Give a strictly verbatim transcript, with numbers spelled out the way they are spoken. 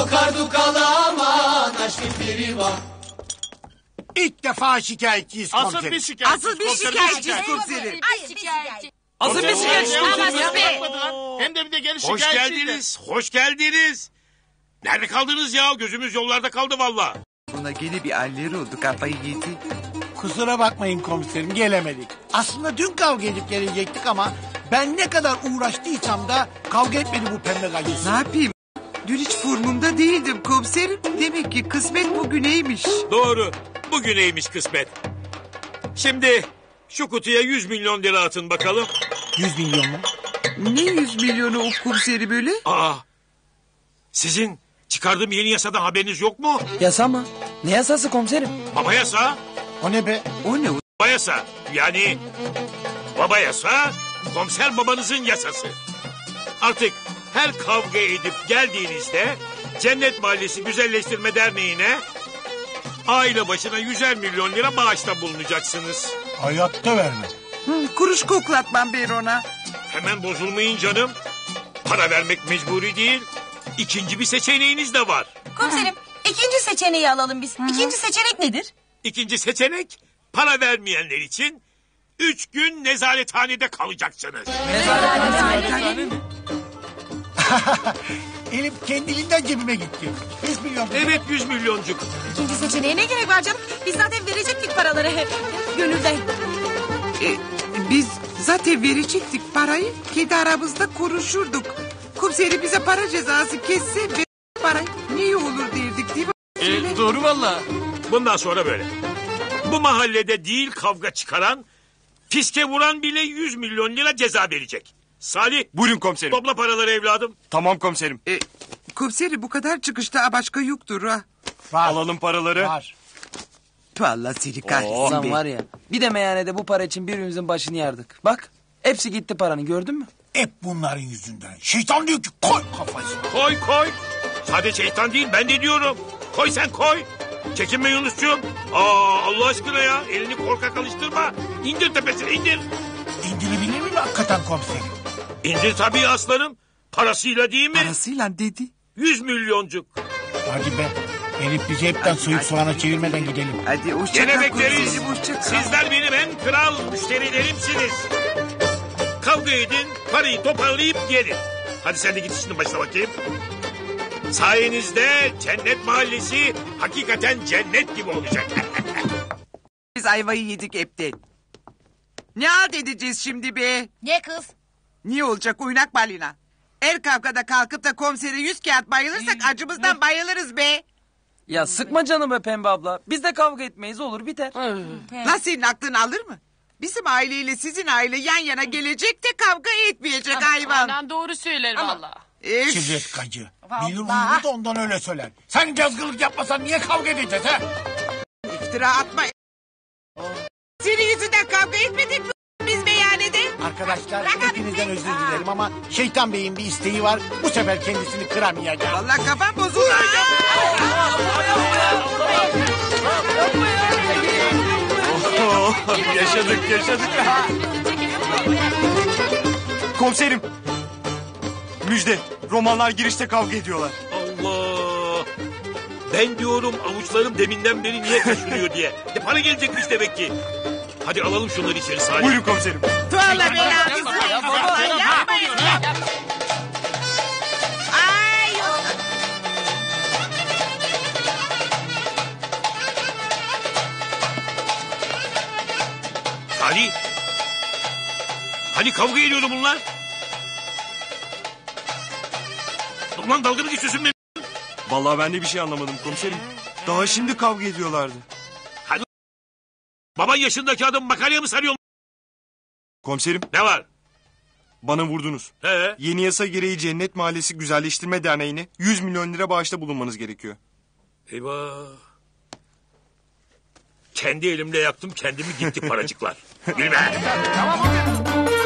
Kardukalı aman aşkın biri var. İlk defa şikayetçiyiz komiserim. Asıl bir şikayetçi. Asıl bir şikayetçiyiz komiserim. Asıl bir şikayetçi. Hem de bir de geri Hoş şikayetçi. geldiniz, hoş geldiniz. Nerede kaldınız ya? Gözümüz yollarda kaldı valla. Buna gene bir halleri oldu, kafayı yedi. Kusura bakmayın komiserim, gelemedik. Aslında dün kavga edip gelecektik ama ben ne kadar uğraştıysam da kavga etmedi bu pembe gacısı. Ne yapayım? Dün hiç formumda değildim komiserim. Demek ki kısmet bugüneymiş. Doğru, bugüneymiş kısmet. Şimdi şu kutuya yüz milyon lira atın bakalım. Yüz milyon mu? Ne yüz milyonu o komiseri böyle? Aa, sizin çıkardığım yeni yasadan haberiniz yok mu? Yasa mı? Ne yasası komiserim? Baba yasa, O ne be? O ne o? baba yasa. Yani baba yasa, komiser babanızın yasası. Artık her kavga edip geldiğinizde Cennet Mahallesi Güzelleştirme Derneği'ne aile başına yüzer milyon lira bağışta bulunacaksınız. Hayatta verme. Hı, kuruş koklatmam ben ona. Hemen bozulmayın canım. Para vermek mecburi değil. İkinci bir seçeneğiniz de var. Komiserim ikinci seçeneği alalım biz. İkinci seçenek nedir? İkinci seçenek para vermeyenler için üç gün nezarethanede kalacaksınız. Elim kendiliğinden cebime gitti. Yüz milyon. Evet yüz milyoncuk. İkinci seçeneğe ne gerek var canım? Biz zaten verecektik paraları. Gönülden. E, biz zaten verecektik parayı. Kendi aramızda konuşurduk. Komiseri bize para cezası kesse ve parayı ne iyi olur derdik değil mi? E, doğru valla. Bundan sonra böyle. Bu mahallede değil kavga çıkaran, fiske vuran bile yüz milyon lira ceza verecek. Salih. Buyurun komiserim. Topla paraları evladım. Tamam komiserim. E, komiseri bu kadar çıkışta başka yoktur ha. Var. Alalım paraları. Var. Vallahi seni kahretsin Lan be. var ya. Bir de meyhanede bu para için birbirimizin başını yardık. Bak hepsi gitti paranın, gördün mü? Hep bunların yüzünden. Şeytan diyor ki koy kafasına. Koy koy. Sadece şeytan değil ben de diyorum. Koy sen koy. Çekinme Yunus'cuğum. Aa Allah aşkına ya. Elini korkak alıştırma. İndir tepesine indir. İndirebilir miyim hakikaten komiserim? İndir tabii aslanım. Parasıyla değil mi? Parasıyla dedi. Yüz milyoncuk. Hadi be. Elif bizi hepten soyup soğana çevirmeden gidelim. Hadi hoşça Gene kal bekleriz. komiserim, hoşça kal. Sizler benim en kral müşterilerimsiniz. Kavga edin, parayı toparlayıp gelin. Hadi sen de git işinin başına bakayım. Sayenizde Cennet Mahallesi hakikaten cennet gibi olacak. Biz ayvayı yedik hepten. Ne halt edeceğiz şimdi be? Ne kız? Niye olacak oynak balina? Her kavgada kalkıp da komisere yüz kağıt bayılırsak acımızdan bayılırız be. Ya sıkma canım be Pembe abla. Biz de kavga etmeyiz, olur biter. Lan senin aklın alır mı? Bizim aileyle sizin aile yan yana gelecek de kavga etmeyecek hayvan. Aynen doğru söyler valla. Üf. Çivet gacı. Bilir uyumu da ondan öyle söyler. Sen cazgırlık yapmasan niye kavga edeceğiz ha? İftira atma. Senin yüzünden kavga etmedik mi biz meyhanede? Arkadaşlar hepinizden özür dilerim ama Şeytan Bey'in bir isteği var. Bu sefer kendisini kıramayacağım. Vallahi kafam bozuldu. Oh, yaşadık yaşadık. Komiserim. Müjde. Romanlar girişte kavga ediyorlar. Allah! Ben diyorum avuçlarım deminden beri niye kaşınıyor diye. E, para gelecekmiş demek ki. Hadi alalım şunları içeri Salih. Buyurun komiserim. Tuğla belanızı. Yapmayın. Ay yok. Salih! Hani kavga ediyordu bunlar? Ulan dalga mı geçiyorsun benim? Vallahi ben de bir şey anlamadım komiserim. Daha şimdi kavga ediyorlardı. Baban yaşındaki adam makarya mı sarıyor? Komiserim Ne var? bana vurdunuz. He? Yeni yasa gereği Cennet Mahallesi Güzelleştirme Derneği'ne yüz milyon lira bağışta bulunmanız gerekiyor. Eyvah. Kendi elimle yaktım kendimi gitti paracıklar. Bilmem. Tamam hadi.